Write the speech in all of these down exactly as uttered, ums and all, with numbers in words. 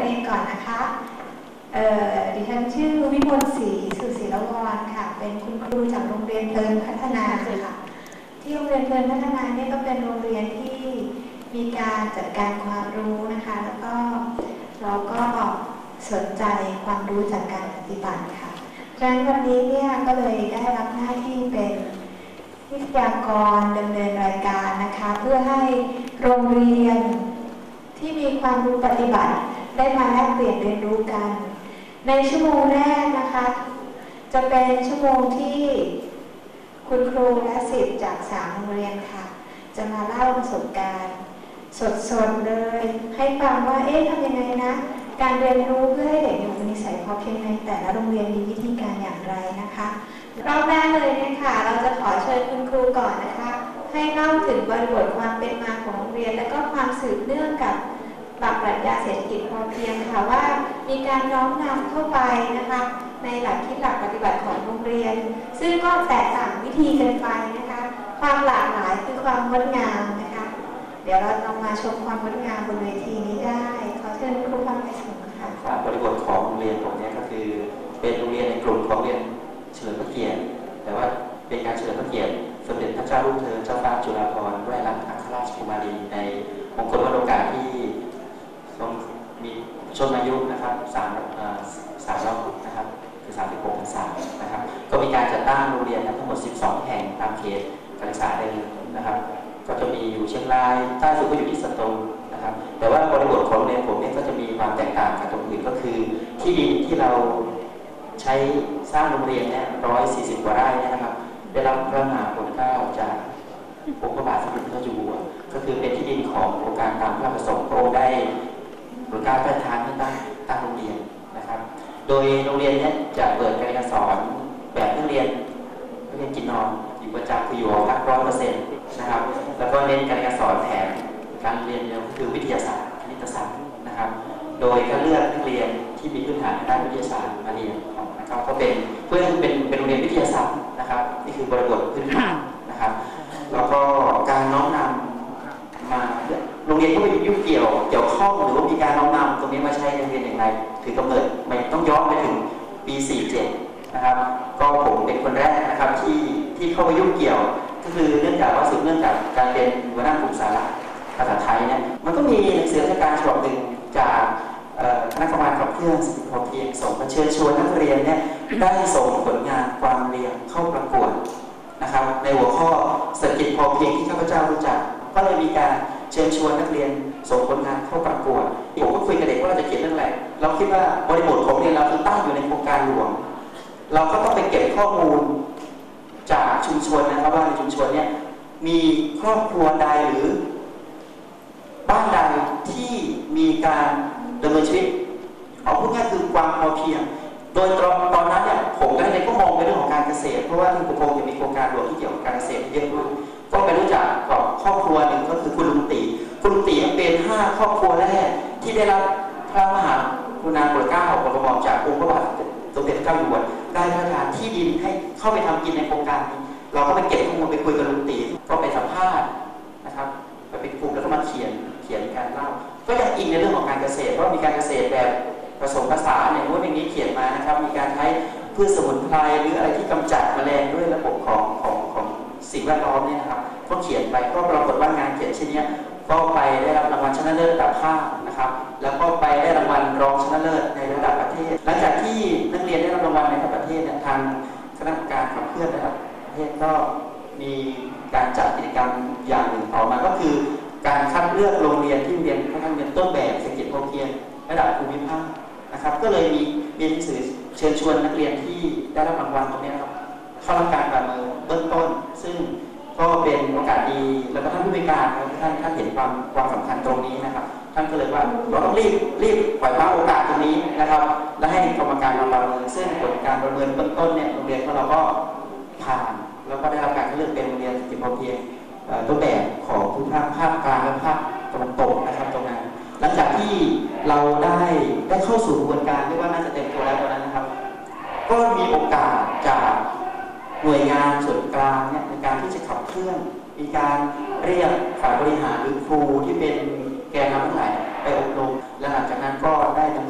เองก่อนนะคะเอ่อดิฉันชื่อวิมลศรีสุศิรวรรณค่ะเป็นคุณครูจากโรงเรียนเพลินพัฒนาค่ะที่โรงเรียนเพลินพัฒนาเนี่ยก็เป็นโรงเรียนที่มีการจัดการความรู้นะคะแล้วก็เราก็สนใจความรู้จากการปฏิบัติค่ะดังนั้นวันนี้เนี่ยก็เลยได้รับหน้าที่เป็นวิทยากรดำเนินรายการนะคะเพื่อให้โรงเรียนที่มีความรู้ปฏิบัติได้มาแลกเปลี่ยนเรียนรู้กันในชั่วโมงแรกนะคะจะเป็นชั่วโมงที่คุณครูและศิษย์จากสามโรงเรียนค่ะจะมาเล่าประสบการณ์สดๆเลยให้ฟังว่าเอ๊ะทำยังไงนะการเรียนรู้เพื่อให้เด็กมีนิสัยพอเพียงในแต่ละโรงเรียนมีวิธีการอย่างไรนะคะรอบแรกเลยนะคะเราจะขอเชิญคุณครูก่อนนะคะให้เล่าถึงบริบทความเป็นมาของโรงเรียนและก็ความสืบเนื่องกับหลักปรัชญาเศรษฐกิจพอเพียงค่ะว่ามีการน้อมนำเข้าไปนะคะในหลักคิดหลักปฏิบัติของโรงเรียนซึ่งก็แตกต่างวิธีกันไปนะคะความหลากหลายคือความงดงามนะคะเดี๋ยวเราลองมาชมความงดงามบนเวทีนี้ได้ขอเชิญครูพันธ์ไปส่งค่ะบริบทของโรงเรียนผมเนี่ยก็คือเป็นโรงเรียนในกลุ่มของเรียนเฉลิมพระเกียรติแต่ว่าเป็นการเฉลิมพระเกียรติสมเด็จพระเจ้าลูกเธอเจ้าฟ้าจุฬาภรณ์วลัยลักษณ์อัครราชกุมารีในมงคลวโรกาสที่ทรงมีชนอายุนะครับสามสามรอบนะครับคือสามสิบหกพรรษานะครับก็มีการจัดตั้งโรงเรียนทั้งหมดสิบสองแห่งตามเขตการศึกษาได้เลยนะครับก็จะมีอยู่เชียงรายใต้สุดก็อยู่ที่สตูลนะครับแต่ว่าบริบทของโรงเรียนผมเนี่ยก็จะมีความแตกต่างกับตรงอื่นก็คือที่ดินที่เราใช้สร้างโรงเรียนเนี่ยร้อยสี่สิบกว่าไร่นะครับได้รับพระมหาโปรดเกล้าจากองค์พระบาทสมเด็จพระเจ้าอยู่หัวก็คือเป็นที่ดินของโครงการตามพระประสงค์พระองค์ได้โปรดเกล้าพระราชทานให้ตั้งตั้งโรงเรียนนะครับโดยโรงเรียนนี้จะเปิดการเรียนสอนแบบนักเรียนนักเรียนกินนอนอยู่ประจำคืออยู่หอพักร้อยเปอร์เซ็นต์นะครับแล้วก็เน้นการเรียนสอนแถมการเรียนเดียวคือวิทยาศาสตร์คณิตศาสตร์นะครับโดยก็เลือกนักเรียนที่มีพื้นฐานทางด้านวิทยาศาสตร์มาเรียนนะครับก็เป็นเพื่อเป็นเป็นโรงเรียนวิทยาศาสตร์นะครับนี่คือบริบทพื้นฐานนะครับแล้วก็การน้อมนำมาโรงเรียนก็ไม่ยุ่งเกี่ยวเกี่ยวข้องหรือว่ามีการน้อมนำตรงนี้มาใช้ในโรงเรียนอย่างไรถือกำเนิดไม่ต้องย้อนไปถึงปีสี่สิบเจ็ดนะครับก็ผมเป็นคนแรกนะครับที่ที่เข้าไปยุ่งเกี่ยวก็คือเนื่องจากว่าสืบเนื่องจากการเรียนหัวหน้ากลุ่มสาระภาษาไทยเนี่ยมันก็มีหนังสือราชการฉบับหนึ่งจากคณะกรรมการขับเคลื่อนเศรษฐกิจพอเพียงส่งมาเชิญชวนนักเรียนเนี่ยได้ส่งผลงานความเรียนเข้าประกวดนะครับในหัวข้อเศรษฐกิจพอเพียงที่ข้าพเจ้ารู้จักก็เลยมีการเชิญชวนนักเรียนส่งผลงานเข้าประกวดผมก็คุยกับเด็กว่าเราจะเขียนเรื่องอะไรเราคิดว่าบริบทของเรียนเราคือตั้งอยู่ในโครงการหลวงเราก็ต้องไปเก็บข้อมูลจากชุมชนนะครับว่าในชุมชนเนี่ยมีครอบครัวใดหรือบ้านใดที่มีการดำเนินชีวิตเอาพูดง่ายคือความพอเพียงโดยตอนตอนนั้นเนี่ยผมกับเด็กก็มองในเรื่องของการเกษตรเพราะว่าที่กรุงเทพจะมีโครงการหลวงที่เกี่ยวกับการเกษตรเยอะมากก็ไปรู้จักกับครอบครัวหนึ่งก็คือคุณลุงตีคุณลุงตีเป็นห้าครอบครัวแรกที่ได้รับพระมหากรุณาโปรดเกล้าโปรดกระหม่อมจากองค์พระบาทสมเด็จพระเจ้าอยู่หัวได้พระราชทานที่ดินให้เข้าไปทำกินในโครงการนี้เราก็ไปเก็บข้อมูลไปคุยกับลุงตีก็ไปสัมภาษณ์นะครับไปเป็นกลุ่มแล้วก็มาเขียนเขียนการเล่าก็ยังอิงในเรื่องของการเกษตรเพราะมีการเกษตรแบบผสมผสานอย่างนู้นอย่างนี้เขียนมานะครับมีการใช้พืชสมุนไพรหรืออะไรที่กำจัดแมลงด้วยระบบของของของสิ่งแวดล้อมเนี่ยนะครับก็เขียนไปก็ปรากฏว่างานเขียนชิ้นนี้ก็ไปได้รับรางวัลชนะเลิศระดับภาคนะครับแล้วก็ไปได้รางวัลรองชนะเลิศในระดับประเทศหลังจากที่นักเรียนได้รับรางวัลในระดับประเทศเนี่ยทางคณะกรรมการขับเคลื่อนระดับประเทศก็มีการจัดกิจกรรมอย่างหนึ่งต่อมาก็คือการคัดเลือกโรงเรียนที่เรียนค่อนข้างเป็นต้นแบบเศรษฐกิจพอเพียงระดับภูมิภาคนะครับก็เลยมีมีหนังสือเชิญชวนนักเรียนที่ได้รับรางวัลตรงนี้นะครับเข้ารับการประเมินเบื้องต้นซึ่งก็เป็นโอกาสดีแล้วก็ท่านผู้บริการท่านท่านเห็นความความสำคัญตรงนี้นะครับท่านก็เลยว่าเราต้องรีบรีบปล่อยว่าโอกาสตรงนี้นะครับและให้กรรมการมาประเมินซึ่งผลการประเมินเบื้องต้นเนี่ยโรงเรียนของเราก็ผ่านแล้วก็ได้รับการเลือกเป็นโรงเรียนเศรษฐกิจพอเพียงต้นแบบของภูมิภาคภาคกลางและภาคตะวันตกนะครับตรงนั้นหลังจากที่เราได้ได้เข้าสู่กระบวนการเรียกว่าน่าจะเต็มตัวแล้วตอนนั้นนะครับก็มีโอกาสจากหน่วยงานส่วนกลางเนี่ยในการที่จะขับเคลื่อนมีการเรียกฝ่ายบริหารหรือครูที่เป็นแกนนำทั้งหลายไปอบรมและหลังจากนั้นก็ได้ดำ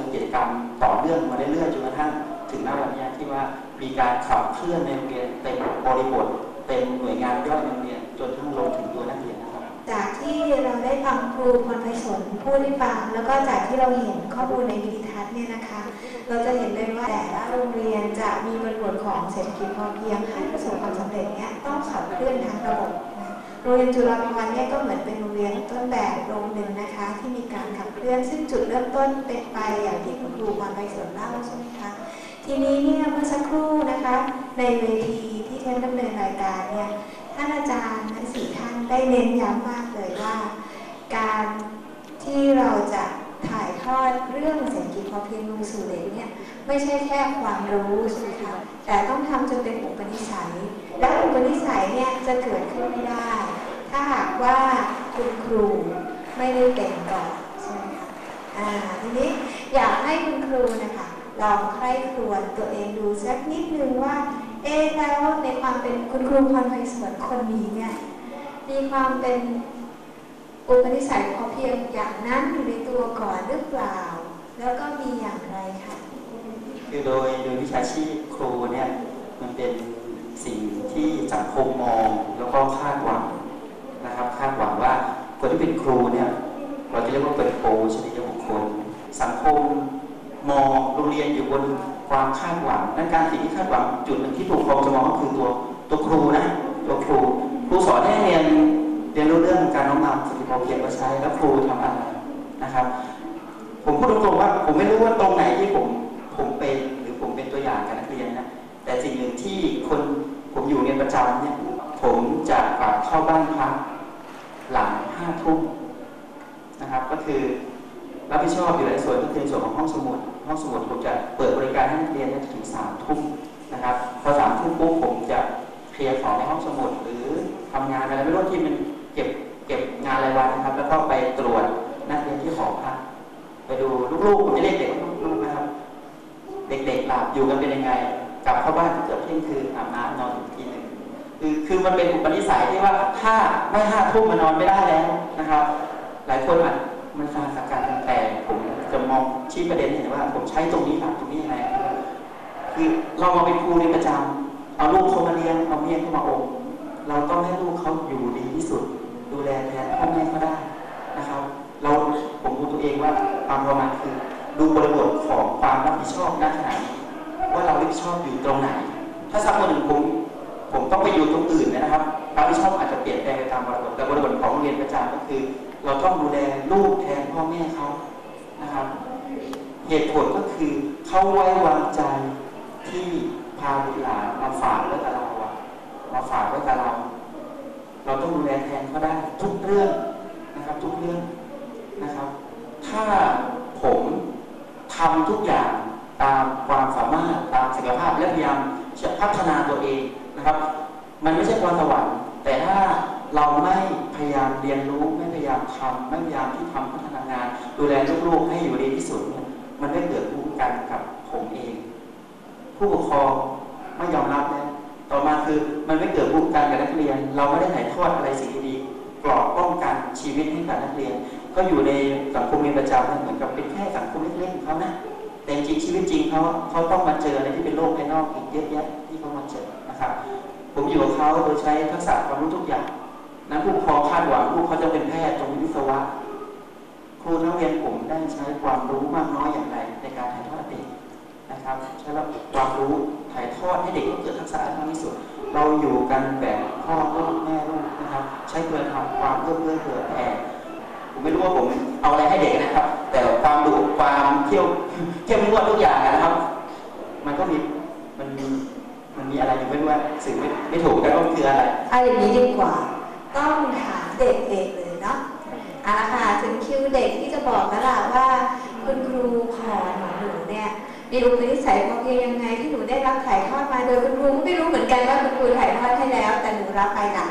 รื่องมาเรื่อยๆจนกระทั่งถึงณวันนี้ที่ว่ามีการขับเคลื่อนในโรงเรียนเต็มบริบทเต็มหน่วยงานย่อยในโรงเรียนจนทั้งลงถึงตัวนักเรียนนะครับจากที่เราได้ฟังครูพรไพศาลพูดให้ฟังแล้วก็จากที่เราเห็นข้อมูลในวิดีทัศน์เนี่ยนะคะเราจะเห็นเลยว่าแต่ละโรงเรียนจะมีบริบทของเศรษฐกิจพอเพียงให้ประสบความสำเร็จเนี่ยต้องขับเคลื่อนทางระบบนะโรงเรียนจุฬาภรณ์เนี่ยก็เหมือนเป็นโรงเรียนต้นแบบโรงหนึ่งนะคะที่มีการขับเคลื่อนซึ่งจุดเริ่มต้นเป็นไปอย่างที่คุณครูพรไพศาลเล่าใช่ไหมคะทีนี้เนี่ยเมื่อสักครู่นะคะในเวทีที่ท่านดำเนินรายการเนี่ยท่านอาจารย์ทั้งสี่ท่านได้เน้นย้ำมากเลยว่าการที่เราจะถ่ายทอดเรื่องเศรษฐกิจพอเพียงลงสู่เด็กเนี่ยไม่ใช่แค่ความรู้ใช่ไหมคะแต่ต้องทำจนเป็นอุปนิสัยและอุปนิสัยเนี่ยจะเกิดขึ้นไม่ได้ถ้าหากว่าคุณครูไม่ได้เป็นก่อนใช่ไหมคะอ่าทีนี้อยากให้คุณครูนะคะลองใคร่ครวญตัวเองดูสักนิดนึงว่าเอ๊ะแล้วในความเป็นคุณครูพรไพศาลคนนี้เนี่ยมีความเป็นอุปนิสัยพอเพียงอย่างนั้นอยู่ในตัวก่อนหรือเปล่าแล้วก็มีอย่างไรคะคือโดยโดยวิชาชีพครูเนี่ยมันเป็นสิ่งที่สังคมมองแล้วก็คาดหวังนะครับคาดหวังว่าคนที่เป็นครูเนี่ยเราจะเรียกว่าเป็นโปรชนิยบุคคลสังคมมองโรงเรียนอยู่บนความคาดหวังนั่นการสิ่งที่คาดหวังจุดหนึ่งที่ผู้ปกครองจะมองก็คือตัวตัวครูนะตัวครูครูสอนให้เรียนเรียนรู้เรื่องการน้อมนำสิ่งที่พอเพียงมาใช้แล้วครูทำอะไรนะครับผมพูดตรงๆว่าผมไม่รู้ว่าตรงไหนที่ผมผมเป็นหรือผมเป็นตัวอย่างกับนักเรียนนะแต่สิ่งหนึ่งที่คนผมอยู่เรียนประจำเนี่ยผมจะกลับเข้าบ้านพักหลังห้าทุ่มนะครับก็คือรับผิดชอบอยู่ในส่วนก็คือส่วนของห้องสมุดห้องสมุดผมจะเปิดบริการให้นักเรียนถึงสามทุ่มนะครับพอสามทุ่มปุ๊บผมจะเคลียร์ของในห้องสมุดหรือทำงานอะไรไม่รู้ที่มันเก็บเก็บงานรายวันนะครับแล้วก็ไปตรวจนักเรียนที่หอพักไปดูลูกๆผมจะเรียกเด็กลูกๆนะครับเด็กๆหลับอยู่กันเป็นยังไงกลับเข้าบ้านเกือบเที่ยงคืนอาบน้ำนอนอีกทีหนึ่งคือคือมันเป็นอุปนิสัยที่ว่าถ้าไม่ห้าทุ่มมานอนไม่ได้แล้วนะครับหลายคนอ่ะมันสาสกัดแต่ผมจะมองชี้ประเด็นเห็นว่าผมใช้ตรงนี้หลักตรงนี้ยังไงคือเรามาเป็นครูในประจำเอาลูกเขามาเลี้ยงเอาเมียเขามาอบเราต้องให้ลูกเขาอยู่ดีที่สุดดูแลแทนพ่อแม่เขาได้นะครับเราผมดูตัวเองว่าความประมาณคือดูบริบทของความรับผิดชอบณขณะนี้ว่าเรารับผิดชอบอยู่ตรงไหนถ้าสักวันหนึ่งผมผมต้องไปอยู่ตรงอื่นนะครับความรับผิดชอบอาจจะเปลี่ยนแปลงไปตามบริบทแต่บริบทของโรงเรียนประจำก็คือเราต้องดูแลลูกแทนพ่อแม่เขานะครับเหตุผลก็คือเขาไว้วางใจที่พาบุตรหลานมาฝากไว้กับเรามาฝากไว้กับเราเราต้องดูแลแทนเขาได้ทุกเรื่องนะครับทุกเรื่องนะครับถ้าผมทำทุกอย่างตามความสามารถตามศักยภาพและพยายามจะพัฒนาตัวเองนะครับมันไม่ใช่พรสวรรค์แต่ถ้าเราไม่พยายามเรียนรู้ไม่พยายามทำไม่พยายามที่ทำพัฒนางานดูแลลูกๆให้อยู่ดีที่สุดเนี่ยมันไม่เกิดภูมิกันกับผมเองผู้ปกครองไม่ยอมรับแล้วต่อมาคือมันไม่เกิดภูมิกันกับนักเรียนเราไม่ได้ถ่ายทอดอะไรสิ่งดีๆกรอบป้องกันชีวิตให้กับนักเรียนก็อยู่ในสังคมเรียนประจำเหมือนกับเป็นแค่สังคมเล็กๆของเขานะแต่จริงชีวิตจริงเขาเขาต้องมาเจออะไรที่เป็นโลกภายนอกอีกเยอะแยะที่เขามาเจอนะครับผมอยู่กับเขาโดยใช้ทักษะความรู้ทุกอย่างนั้นผู้ปกครองคาดหวังลูกเขาจะเป็นแพทย์จงเป็นวิศวะครูนักเรียนผมได้ใช้ความรู้มากน้อยอย่างไรในการถ่ายทอดเด็กนะครับใช้ความรู้ถ่ายทอดให้เด็กเกิดทักษะมากที่สุดเราอยู่กันแบบพ่อลูกแม่ลูกนะครับใช้เพื่อทำความเพื่อเพื่อเผื่อแผ่ผมไม่รู้ว่าผมเอาอะไรให้เด็กนะครับแต่ความดุความเที่ยวเที่ยวม้วนทุกอย่างนะครับมันก็มีมันมีมันมีอะไรอยู่ไม่รู้ว่าสื่อไม่ไม่ถูกแล้วก็คืออะไรเอาอย่างนี้ดีกว่าต้องถามเด็กเองเลยเนาะเอาละค่ะถึงคิวเด็กที่จะบอกแล้วล่ะว่าคุณครูพรของหนูเนี่ยมีอุปนิสัยพอเพียงยังไงที่หนูได้รับถ่ายทอดมาโดยคุณครูก็ไม่รู้เหมือนกันว่าคุณครูถ่ายทอดให้แล้วแต่หนูรับไปล่ะ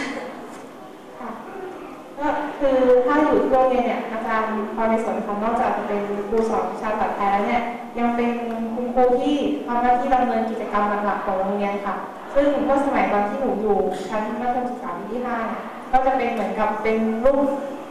ก็คือถ้าอยู่ที่โรงเรียนเนี่ยอาจารย์พรในส่วนของนอกจากจะเป็นครูสอนวิชาภาษาไทยแล้วเนี่ยยังเป็นคุณครูที่ทำหน้าที่ดำเนินกิจกรรมหลักๆของโรงเรียนค่ะซึ่งเมื่อสมัยตอนที่หนูอยู่ชั้นมัธยมศึกษาปีที่ห้าก็จะเป็นเหมือนกับเป็นรุ่น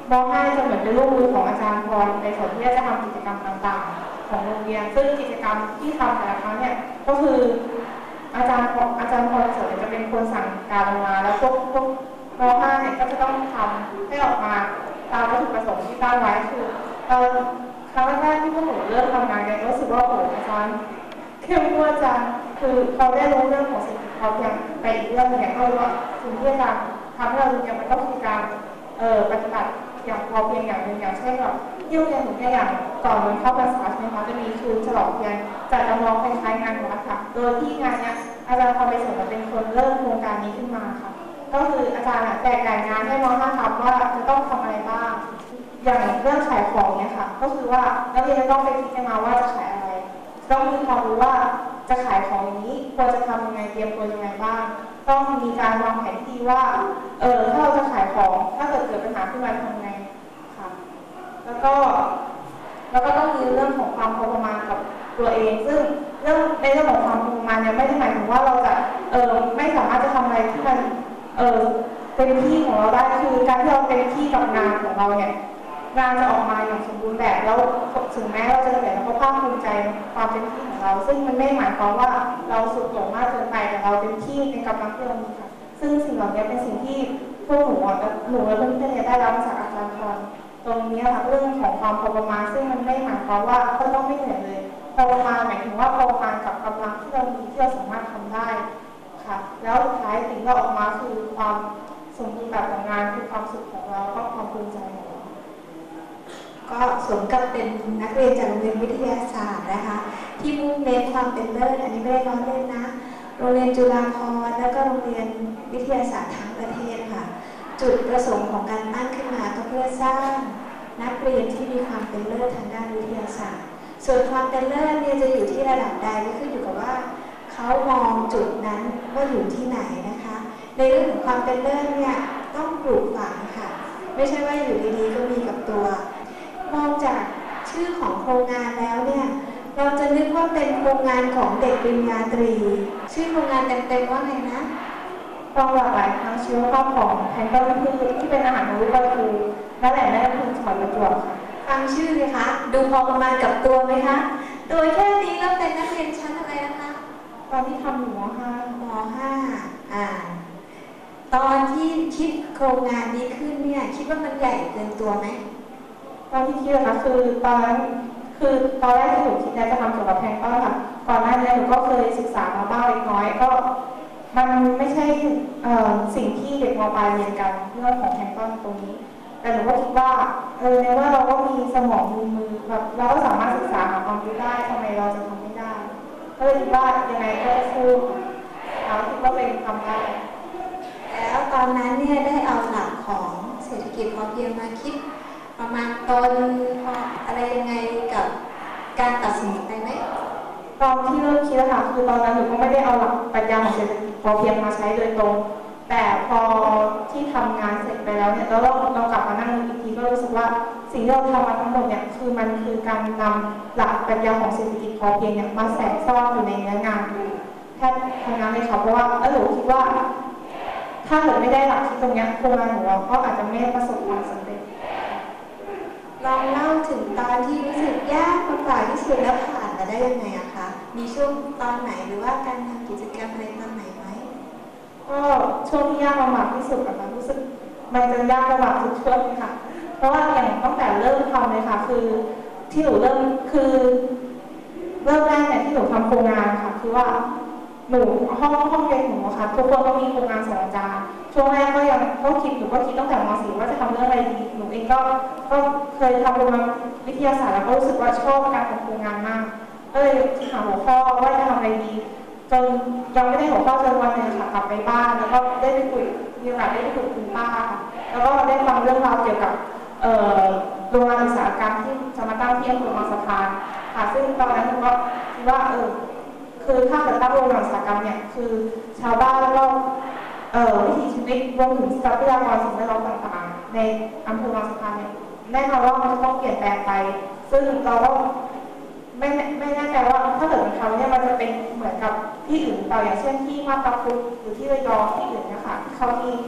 ม ห้า จะเหมือนเป็นลูกมือของอาจารย์พรในส่วนที่จะทำกิจกรรมต่างๆของโรงเรียนซึ่งกิจกรรมที่ทำแต่ละครั้งเนี่ยก็คืออาจารย์อาจารย์พรเสริญจะเป็นคนสั่งการลงมาแล้วพวกพวกม ห้า เนี่ยก็จะต้องทำให้ออกมาตามวัตถุประสงค์ที่ตั้งไว้คือเออครั้งแรกที่พวกหนูเริ่มทำงานกันรู้สึกว่าโอ้อาจารย์เข้มงวดจังคือเขาได้รู้เรื่องของสิ่งที่เขาเพียงไปอีกเรื่องหนึ่งก็รู้ว่าสิ่งที่อาจารย์ทำให้เราดูเนี่ยมันก็คือการเอ่อปฏิบัติอย่างพอเพียงอย่างหนึ่งอย่างเช่นแบบที่โรงเรียนหนูเนี่ยอย่างก่อนวันเข้าพรรษาใช่ไหมคะจะมีคืนฉลองเทียนจัดจำลองคล้ายๆงานวัดค่ะโดยที่งานเนี้ยอาจารย์พรไปสวนเป็นคนเริ่มโครงการนี้ขึ้นมาค่ะก็คืออาจารย์แจกจ่ายงานให้ม ห้า ทำว่าจะต้องทำอะไรบ้างอย่างเรื่องขายของเนี่ยค่ะก็คือว่านักเรียนจะต้องไปพิจารณาว่าจะขายอะไรต้องมีความรู้ว่าจะขายของนี้ควรจะทำยังไงเตรียมตัวยังไงบ้างต้องมีการวางแผนที่ว่าเออถ้าเราจะขายของถ้าเกิดเกิดปัญหาขึ้นมาทำไงค่ะแล้วก็แล้วก็ต้องมีเรื่องของความพอประมาณกับตัวเองซึ่งเรื่องในเรื่องของความพอประมาณเนี่ยไม่ได้หมายถึงว่าเราจะเออไม่สามารถจะทำอะไรที่มันเออเต็มที่ของเราได้คือการที่เราเต็มที่กับงานของเราเนี่ยงานจะออกมาอย่างสมบูรณ์แบบแล้วถึงแม้เราจะเหนื่อยเราก็ภาคภูมิใจความเต็มที่ของเราซึ่งมันไม่หมายความว่าเราสุดโต่งมากเกินไปแต่เราเต็มที่ในกำลังที่เรามีค่ะซึ่งสิ่งเหล่านี้เป็นสิ่งที่พวกหนูหนูและเพื่อนๆได้รับมาจากอาจารย์พรตรงนี้ค่ะเรื่องของความพอประมาณซึ่งมันไม่หมายความว่าก็ต้องไม่เหนื่อยเลยพอประมาณหมายถึงว่าพอประมาณกับกำลังที่เรามีที่เราสามารถทำได้ค่ะแล้วสุดท้ายสิ่งที่ออกมาคือความสมบูรณ์แบบของงานคือความสุขของเราก็ความภูมิใจของเราก็สมกับเป็นนักเรียนจากโรงเรียนวิทยาศาสตร์นะคะที่มุ่งเน้นความเป็นเลิศอันนี้ไม่ได้ล้อเล่นนะโรงเรียนจุฬาภรณ์แล้วก็โรงเรียนวิทยาศาสตร์ทั้งประเทศค่ะจุดประสงค์ของการตั้งขึ้นมาก็เพื่อสร้างนักเรียนที่มีความเป็นเลิศทางด้านวิทยาศาสตร์ส่วนความเป็นเลิศเนี่ยจะอยู่ที่ระดับใดก็ขึ้นอยู่กับว่าเขามองจุดนั้นว่าอยู่ที่ไหนนะคะในเรื่องของความเป็นเลิศเนี่ยต้องปลูกฝังค่ะไม่ใช่ว่าอยู่ดีๆก็มีกับตัวมองจากชื่อของโครงงานแล้วเนี่ยเราจะนึกว่าเป็นโครงงานของเด็กปริญญาตรีชื่อโครงงานเต็มๆว่าไงนะความหลากหลายทางชีวภาพของแพนต้นพืชที่เป็นอาหารของลูกกระพือและแหล่งแม่พิมพ์จังหวัดประจวบค่ะฟังชื่อเลยคะดูพอประมาณกับตัวไหมคะโดยแค่นี้แล้วเป็นนักเรียนชั้นอะไรนะคะตอนที่ทำอยู่ม ห้าม ห้าอ่าตอนที่คิดโครงงานนี้ขึ้นเนี่ยคิดว่ามันใหญ่เกินตัวไหมตอนที่คิดนะคะคือตอนนั้นคือตอนแรกที่หนูคิดจะทำเกี่ยวกับแพนต้นค่ะก่อนหน้านี้หนูก็เคยศึกษามาบ้างเล็กน้อยก็มันไม่ใช่สิ่งที่เด็กม.ปลายเรียนกันเรื่องของแพนต้นตรงนี้แต่หนูก็คิดว่าเออในว่าเราก็มีสมองมีมือแบบเราก็สามารถศึกษาหาความรู้ได้ทำไมเราจะทำไม่ได้ก็เลยคิดว่ายังไงก็สู้เราคิดว่าเป็นทำได้แล้วตอนนั้นเนี่ยได้เอาหลักของเศรษฐกิจพอเพียงมาคิดประมาณตนอะไรยังไงกับการตัดสินใจไหมตอนที่เริ่มคิดนะคะคือตอนนั้นหนูก็ไม่ได้เอาหลักปรัชญาของเศรษฐกิจพอเพียงมาใช้โดยตรงแต่พอที่ทำงานเสร็จไปแล้วเนี่ยแล้วเราเรากลับมานั่งอีกทีก็รู้สึกว่าสิ่งที่เราทำมาทั้งหมดเนี่ยคือมันคือการนำหลักปรัชญาของเศรษฐกิจพอเพียงเนี่ยมาแฝงซ่อนอยู่ในเนื้องานแค่ทำงานเลยค่ะเพราะว่าเออหนูคิดว่าถ้าเกิดไม่ได้หลักที่ตรงนี้โครงงานของเราก็อาจจะไม่ประสบความสำเร็จลองเล่าถึงตอนที่รู้สึกยากลำบากที่สุดแล้วผ่านมาได้ยังไงอะคะมีช่วงตอนไหนหรือว่าการทำกิจกรรมอะไรตอนไหนไหมก็ช่วงที่ยากลำบากที่สุดอะค่ะรู้สึกมันจะยากลำบากทุกช่วงเลยค่ะเพราะว่าอย่างตั้งแต่เริ่มทำเลยค่ะคือที่หนูเริ่มคือเริ่มแรกเนี่ยที่หนูทำโครงงานค่ะคือว่าหนูห้องห้องเรียนหนูค่ะทุกคนก็มีโครงงานสอนอาจารย์ช่วงแรกก็ยังก็คิดหนูก็คิดตั้งแต่ม สี่ว่าจะทำเรื่องอะไรดีหนูเองก็ก็เคยทำโรงงานวิทยาศาสตร์แล้วก็รู้สึกว่าชอบการทำโครงงานมากก็เลยหาหัวข้อว่าจะทำอะไรดีจนยังไม่ได้หัวข้อจนวันหนึ่งค่ะกลับไปบ้านแล้วก็ได้ไปคุยมีโอกาสได้ไปคุยกับคุณป้าค่ะแล้วก็ได้ฟังเรื่องราวเกี่ยวกับโรงงานอุตสาหกรรมที่จะมาตั้งที่อำเภอบางสะพานค่ะซึ่งตอนนั้นหนูก็คิดว่าเออคือถ้าเกิดตั้งโรงงานอุตสาหกรรมเนี่ยคือชาวบ้านแล้วก็วิถีชีวิตรวมถึงทรัพยากรสิ่งแวดล้อมต่างๆในอำเภอบางสะพานเนี่ยแน่นอนว่ามันจะต้องเปลี่ยนแปลงไปซึ่งเราก็ไม่ไม่แน่ใจว่าถ้าเกิดมันทำเนี่ยมันจะเป็นเหมือนกับที่อื่นเปล่าอย่างเช่นที่มาบตาพุธหรือที่ระยองที่อื่นนะคะที่เขามี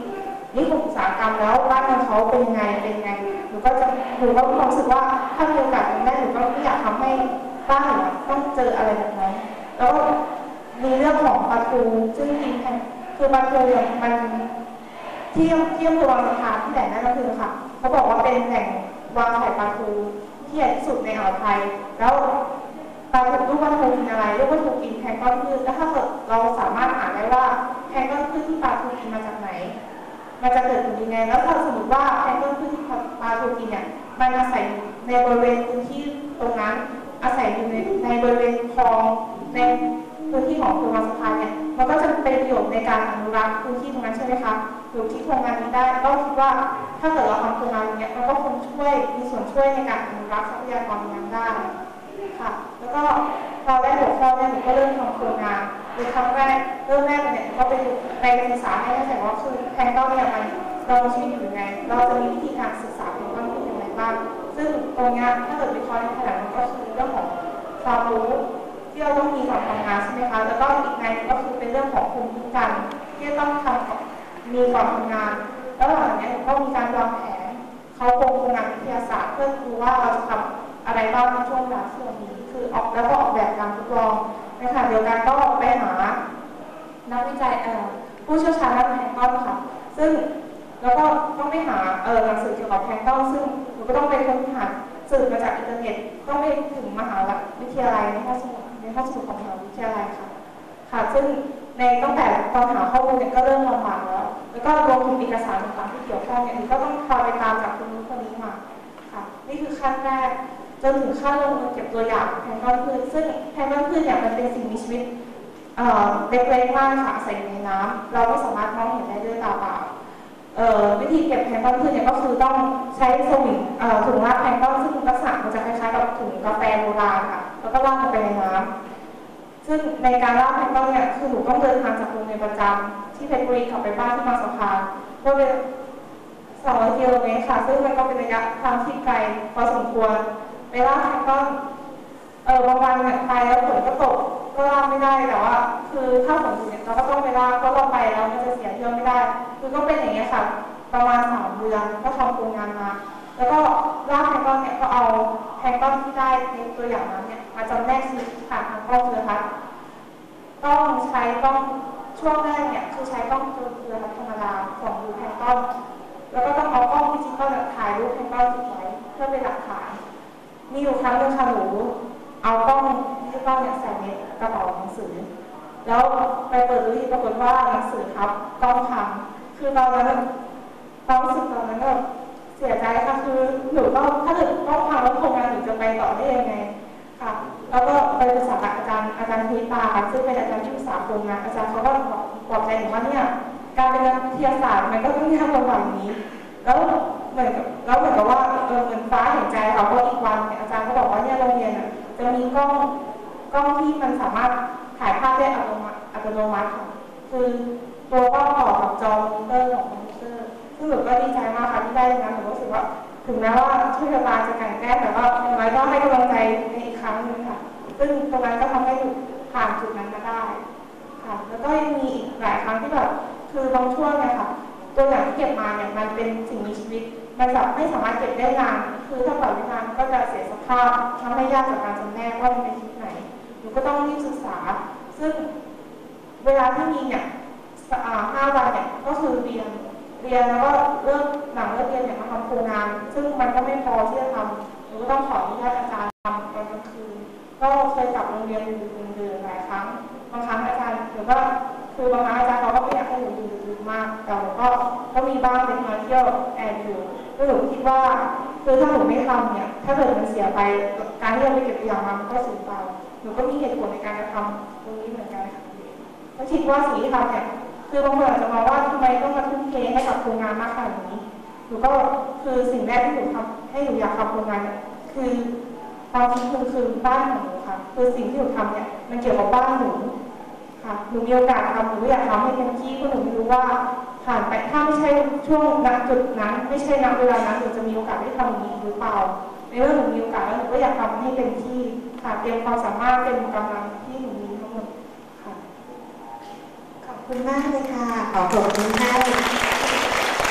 นิคมอุตสาหกรรมแล้วบ้านเมืองเขาเป็นยังไงเป็นยังไงหนูก็จะหนูก็มีความรู้สึกว่าถ้ามีโอกาสตรงนั้นหนูก็ไม่อยากทำให้บ้านหนูต้องเจออะไรแบบนั้นแล้วมีเรื่องของปลาทูซึ่งกินคือปลาทูมันที่ที่อำเภอวังสะพานที่แหล่งนั้นก็คือค่ะเขาบอกว่าเป็นแหล่งวางไข่ปลาทูที่ใหญ่ที่สุดในอ่าวไทยแล้วปลาทูลูกปลาทูกินอะไรลูกปลาทูกินแพลงก์ต้นพืชแล้วถ้าเกิดเราสามารถหาได้ว่าแพลงก์ต้นพืชที่ปลาทูกินมาจากไหนมันจะเกิดผลยังไงแล้วถ้าสมมติว่าแพลงก์ต้นพืชที่ปลาทูกินเนี่ยมันอาศัยในบริเวณพื้นที่ตรงนั้นอาศัยอยู่ในในบริเวณคลองในพื้นที่ของอำเภอวังสะพานเนี่ยมันก็จะเป็นประโยชน์ในการอนุรักษ์พื้นที่ตรงนั้นใช่ไหมคะหรือที่โครงงานนี้ได้ก็คิดว่าถ้าเกิดเราทำโครงงานนี้มันก็คงช่วยมีส่วนช่วยในการอนุรักษ์ทรัพยากรนั้นได้ค่ะแล้วก็พอได้หัวข้อเนี่ยหนูก็เริ่มทำโครงงานโดยครั้งแรกเริ่มแรกเนี่ยก็ไปไปศึกษาให้เข้าใจว่าคือแพลงก์ต้นเนี่ยมันเราชีวิตอยู่ยังไงเราจะมีวิธีการศึกษาแพลงก์ต้นเป็นยังไงบ้างซึ่งตรงนี้ถ้าเกิดวิเคราะห์ในขณะนั้นก็คือเรื่องของความรู้ที่เราต้องมีก่อนทำงานใช่ไหมคะแล้วก็อีกในก็คือเป็นเรื่องของภูมิคุ้มกันที่ต้องทำมีก่อนทำงานแล้วหลังจากนี้ก็มีการวางแผนเขาโครงงานวิทยาศาสตร์เพื่อดูว่าเราจะทำอะไรบ้างในช่วงเวลาช่วงนี้คือออกแล้วก็ออกแบบการทดลองในขณะเดียวกันก็ไปหานักวิจัยผู้เชี่ยวชาญด้านแพลงก์ต้นค่ะซึ่งแล้วก็ต้องไปหาหนังสือเกี่ยวกับแพลงก์ต้นซึ่งหนูก็ต้องไปค้นหาสืบมาจากอินเทอร์เน็ตต้องไปถึงมหาวิทยาลัยในห้องสมุดในห้องสมุดของมหาวิทยาลัยค่ะค่ะซึ่งในตั้งแต่ตอนหาข้อมูลเนี่ยก็เริ่มลำบากแล้วแล้วก็รวมถึงเอกสารต่างๆที่เกี่ยวข้องเนี่ยก็ต้องคอยไปตามจากคนนู้นคนนี้มาค่ะนี่คือขั้นแรกจนถึงขั้นลงมือเก็บตัวอย่างแพลงก์ต้นพืชซึ่งแพลงก์ต้นพืชเนี่ยมันเป็นสิ่งมีชีวิตเล็กๆมากค่ะอาศัยอยู่ในน้ำเราไม่สามารถมองเห็นได้ด้วยตาเปล่าวิธีเก็บแพลงก์ต้นพืชเนี่ยก็คือต้องใช้สวิงถุงลากแพลงก์ต้นซึ่งลักษณะมันจะคล้ายๆกับถุงกาแฟโบราณค่ะแล้วก็ลากลงไปในน้ำซึ่งในการลากแพลงก์ต้นเนี่ยคือหนูต้องเดินทางจากโรงเรียนประจำที่เพชรบุรีกลับไปบ้านที่บางสะพานก็เป็นสองร้อยกิโลเมตรค่ะซึ่งมันก็เป็นระยะทางที่ไกลพอสมควรไปลากแพลงก์ต้นเออบางวันเนี่ยไปแล้วฝนก็ตกก็ลากไม่ได้แต่ว่าคือถ้าฝนตกเนี่ยเราก็ต้องไปลากเพราะเราไปแล้วมันจะเสียเที่ยวไม่ได้คือก็เป็นอย่างนี้ค่ะประมาณสามเดือนก็ทำโครงงานมาแล้วก็ลากแพลงก์ต้นเนี่ยก็เอาแพลงก์ต้นที่ได้ในตัวอย่างนั้นเนี่ยมาจำแนกชนิดผ่านทางกล้องจุลทรรศน์ต้องใช้กล้องช่วงแรกเนี่ยคือใช้กล้องจุลทรรศน์ธรรมดาส่องดูแพลงก์ต้นแล้วก็ต้องเอากล้องดิจิตอลถ่ายรูปแพลงก์ต้นติดไว้เพื่อเป็นหลักฐานมีอยู่ครั้งหนึ่งค่ะหนูเอากล้องดิจิตอลเนี่ยใส่ในกระเป๋าหนังสือแล้วไปเปิดดูที่ปรากฏว่าหนังสือทับกล้องพังคือตอนนั้นความรู้สึกตอนนั้นก็เสียใจค่ะคือหนูต้องถ้าเกิดต้องพังแล้วโครงงานหนูจะไปต่อได้ยังไงค่ะแล้วก็ไปปรึกษากับอาจารย์อาจารย์พิตาค่ะซึ่งเป็นอาจารย์ที่ปรึกษาโครงงานอาจารย์เขาก็บอกบอกใจหนูว่าเนี่ยการเป็นนักวิทยาศาสตร์มันก็ต้องยากลำบากนี้แล้วเหมือนกับแล้วเหมือนกับว่าเออเหมือนฟ้าเห็นใจค่ะเพราะอีกวันเนี่ยอาจารย์ก็บอกว่าเนี่ยโรงเรียนจะมีกล้องกล้องที่มันสามารถถ่ายภาพได้อัตโนมัติอัตโนมัติค่ะคือตัวกล้องต่อกับจอมอนิเตอร์ของคอมพิวเตอร์ซึ่งหนูก็ดีใจมากค่ะที่ได้ตรงนั้นหนูรู้สึกว่าถึงแม้ว่าช่วยชะตาจะแข่งแก้แต่ว่าอย่างไรก็ให้กำลังใจในอีกครั้งหนึ่งค่ะซึ่งตรงนั้นก็ทำให้หนูผ่านจุดนั้นมาได้ค่ะแล้วก็ยังมีอีกหลายครั้งที่แบบคือบางช่วงเนี่ยค่ะตัวอย่างที่เก็บมาเนี่ยมันเป็นสิ่งมีชีวิตมันแบบไม่สามารถเก็บได้นานคือถ้าปล่อยไว้นานก็จะเสียสภาพทำให้ยากจากการจำแนกว่ามันเป็นชนิดไหนหนูก็ต้องรีบศึกษาซึ่งเวลาที่มีเนี่ยห้าวันเนี่ยก็คือเรียนเรียนแล้วก็เลิกหลังเลิกเรียนเนี่ยมาทำโครงงานซึ่งมันก็ไม่พอที่จะทำหนูก็ต้องขออนุญาตอาจารย์ทำตอนกลางคืนก็เคยกลับโรงเรียนอยู่เดือนหลายครั้งบางครั้งอาจารย์หรือว่าคือบางครั้งอาจารย์เขาก็ไม่อยากให้หนูอยู่ดึกมากแต่ก็ก็มีบ้างเป็นมาเที่ยวแอบอยู่ก็หนูคิดว่าคือถ้าหนูไม่ทำเนี่ยถ้าเกิดมันเสียไปการที่เราไปเก็บตัวอย่างมันก็สูญเปล่าหนูก็มีเหตุผลในการกระทำตรงนี้เหมือนกันค่ะก็คิดว่าสิ่งที่ทำเนี่ยคือบางคนอาจจะมองว่าทำไมต้องมาทุ่มเทให้กับโครงงานมากขนาดนี้หนูก็คือสิ่งแรกที่หนูทำให้หนูอยากทำโครงงานเนี่ยคือความคิดหนึ่งคือบ้านของหนูค่ะคือสิ่งที่หนูทำเนี่ยมันเกี่ยวกับบ้านหนูค่ะหนูมีโอกาสทำหนูอยากทำให้เต็มที่เพราะหนูไม่รู้ว่าผ่านไปถ้าไม่ใช่ช่วงณจุดนั้นไม่ใช่ณเวลานั้นหนูจะมีโอกาสได้ทำอย่างนี้หรือเปล่าในเมื่อหนูมีโอกาสแล้วหนูก็อยากทำให้เต็มที่ค่ะเตรียมความสามารถเต็มกำลังที่หนูมีทั้งหมดค่ะขอบคุณมากเลยค่ะขอปรบมือให้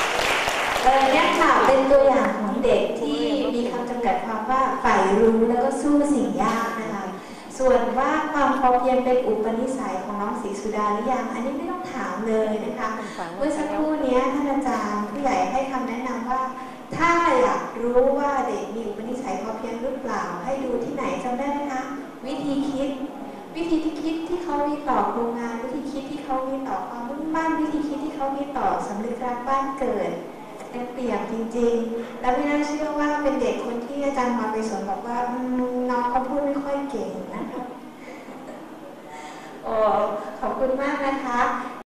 ออเนี่ยค่ะเป็นตัวอย่างของเด็กที่มีคำจำกัดความว่าใฝ่รู้แล้วก็สู้สิ่งยากนะคะส่วนว่าความพอเพียงเป็นอุปนิสัยของน้องศรีสุดาหรือยังอันนี้ไม่ต้องถามเลยนะคะเมื่อสักครู่นี้ท่านอาจารย์ผู้ใหญ่ให้คำแนะนำว่าถ้าอยากรู้ว่าเด็กมีอุปนิสัยพอเพียงหรือเปล่าให้ดูที่ไหนจำได้ไหมคะวิธีคิดวิธีที่คิดที่เขามีต่อโครงงานวิธีคิดที่เขามีต่อความมุ่งมั่นวิธีคิดที่เขามีต่อสำนึกรักบ้านเกิดเป็นเปรียบจริงๆแล้วไม่น่าเชื่อว่าเป็นเด็กคนที่อาจารย์มาไปสอนบอกว่าน้องเขาพูดไม่ค่อยเก่งนะคะโอ้ขอบคุณมากนะคะ